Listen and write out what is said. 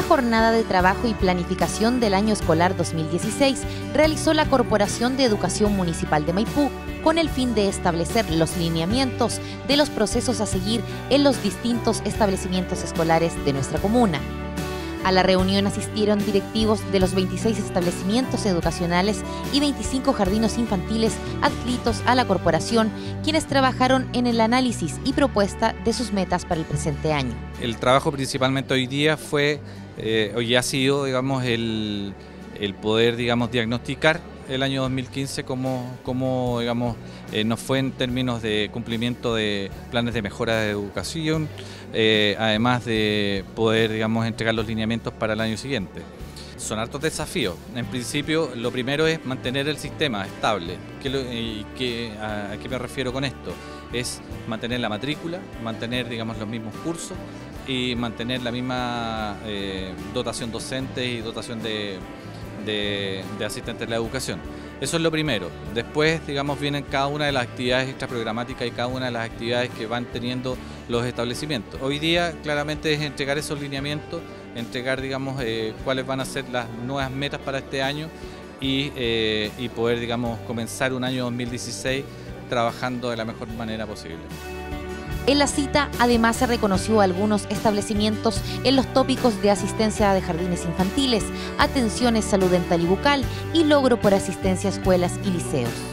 la jornada de trabajo y planificación del año escolar 2016 realizó la Corporación de Educación Municipal de Maipú con el fin de establecer los lineamientos de los procesos a seguir en los distintos establecimientos escolares de nuestra comuna. A la reunión asistieron directivos de los 26 establecimientos educacionales y 25 jardines infantiles adscritos a la corporación, quienes trabajaron en el análisis y propuesta de sus metas para el presente año. El trabajo principalmente hoy día hoy ha sido, digamos, el poder, digamos, diagnosticar el año 2015 como digamos, nos fue en términos de cumplimiento de planes de mejora de educación, además de poder, digamos, entregar los lineamientos para el año siguiente. Son hartos desafíos. En principio, lo primero es mantener el sistema estable. ¿A qué me refiero con esto? Es mantener la matrícula, mantener, digamos, los mismos cursos y mantener la misma dotación docente y dotación de asistentes de la educación. Eso es lo primero. Después, digamos, vienen cada una de las actividades extraprogramáticas y cada una de las actividades que van teniendo los establecimientos. Hoy día, claramente, es entregar esos lineamientos, entregar, digamos, cuáles van a ser las nuevas metas para este año y poder, digamos, comenzar un año 2016 trabajando de la mejor manera posible. En la cita, además, se reconoció a algunos establecimientos en los tópicos de asistencia de jardines infantiles, atenciones salud dental y bucal y logro por asistencia a escuelas y liceos.